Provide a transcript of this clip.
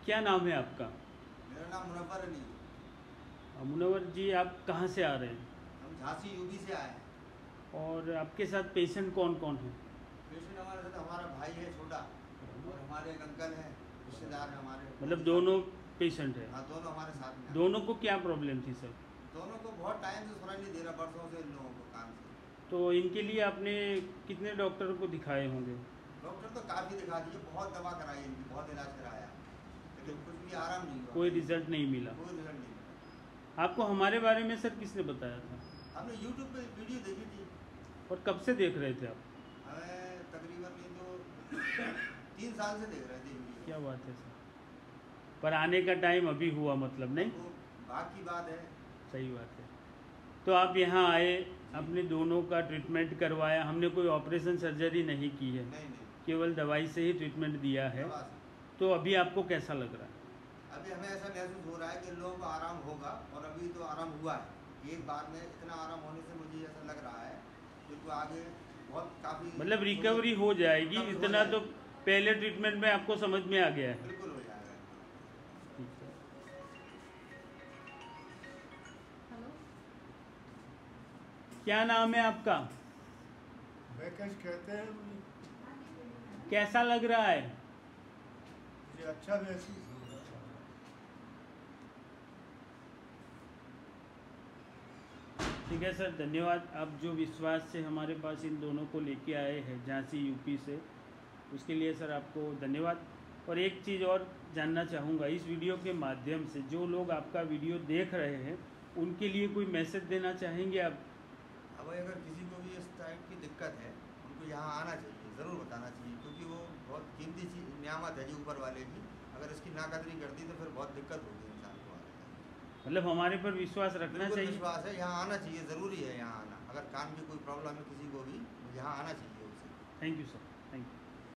क्या नाम है आपका? मेरा नाम मुनव्वर अली है। मुनव्वर जी, आप कहाँ से आ रहे हैं? हम झांसी यूपी से आए हैं। और आपके साथ पेशेंट कौन कौन है? पेशेंट हमारे साथ हमारा भाई है छोटा, और हमारे एक अंकल हैं, रिश्तेदार हैं हमारे। मतलब दोनों पेशेंट है? हाँ, दोनों हमारे साथ में हैं। दोनों को क्या प्रॉब्लम थी सर? दोनों को बहुत टाइम से सुनाई नहीं दे रहा, बरसों से इन लोगों को कान से। तो इनके लिए आपने कितने डॉक्टर को दिखाए होंगे? डॉक्टर तो काफ़ी दिखा दिए, बहुत दवा कराई इनकी, बहुत इलाज कराया, लेकिन कुछ भी आराम नहीं हुआ। कोई रिजल्ट नहीं मिला? कोई रिजल्ट नहीं मिला। आपको हमारे बारे में सर किसने बताया था? हमने यूट्यूब पे वीडियो देखी थी। और कब से देख रहे थे आप? हमें तकरीबन नहीं तो 3 साल से देख रहे थे वीडियो। क्या बात है सर, पर आने का टाइम अभी हुआ मतलब नहीं? वो बाकी बात है। सही बात है। तो आप यहाँ आए, अपने दोनों का ट्रीटमेंट करवाया, हमने कोई ऑपरेशन सर्जरी नहीं की है, नहीं नहीं, केवल दवाई से ही ट्रीटमेंट दिया है। दवा से। तो अभी आपको कैसा लग रहा है? अभी हमें ऐसा महसूस हो रहा है कि लोगों को आराम होगा, और अभी तो आराम हुआ है। एक बार में इतना आराम होने से मुझे ऐसा लग रहा है कि आगे बहुत काफ़ी मतलब रिकवरी हो जाएगी, इतना तो पहले ट्रीटमेंट में आपको समझ में आ गया है? बिल्कुल हो जाएगा। ठीक है। क्या नाम है आपका? बैकश कहते हैं। कैसा लग रहा है? मुझे अच्छा महसूस हो रहा है। ठीक है सर, धन्यवाद। आप जो विश्वास से हमारे पास इन दोनों को लेके आए हैं झांसी यूपी से, उसके लिए सर आपको धन्यवाद। और एक चीज़ और जानना चाहूँगा, इस वीडियो के माध्यम से जो लोग आपका वीडियो देख रहे हैं उनके लिए कोई मैसेज देना चाहेंगे आप? अब अगर किसी को भी इस टाइप की दिक्कत है, उनको यहाँ आना चाहिए, ज़रूर बताना चाहिए, क्योंकि वो बहुत कीमती चीज़ नियामत है जी ऊपर वाले की। अगर इसकी नाकदरी करती तो फिर बहुत दिक्कत होगी इंसान को आगे। मतलब हमारे पर विश्वास रखना बिल्कुल चाहिए? विश्वास है, यहाँ आना चाहिए, ज़रूरी है यहाँ आना। अगर कान की कोई प्रॉब्लम है किसी को भी, यहाँ आना चाहिए उसे। Thank you sir, thank you.